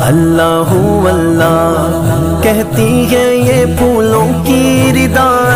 अल्लाह हू अल्लाह कहती है ये फूलों की रिदा